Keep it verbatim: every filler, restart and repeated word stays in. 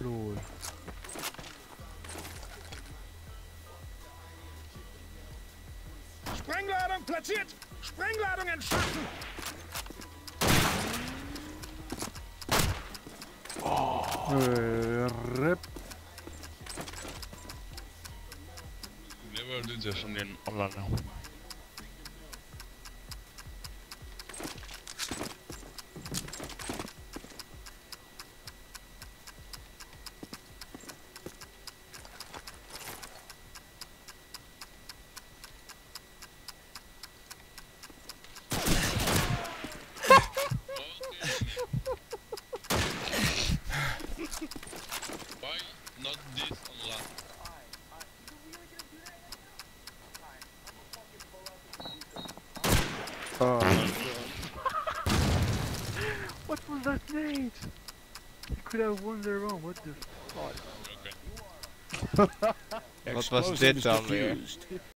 Lol. Sprengladung platziert! Sprengladung entschaffen! Äh, Rip. Never did this on den Online. Why not this online? Oh. What was that nade? You could have won the round, what the fuck? Okay. Wat was dit dan weer?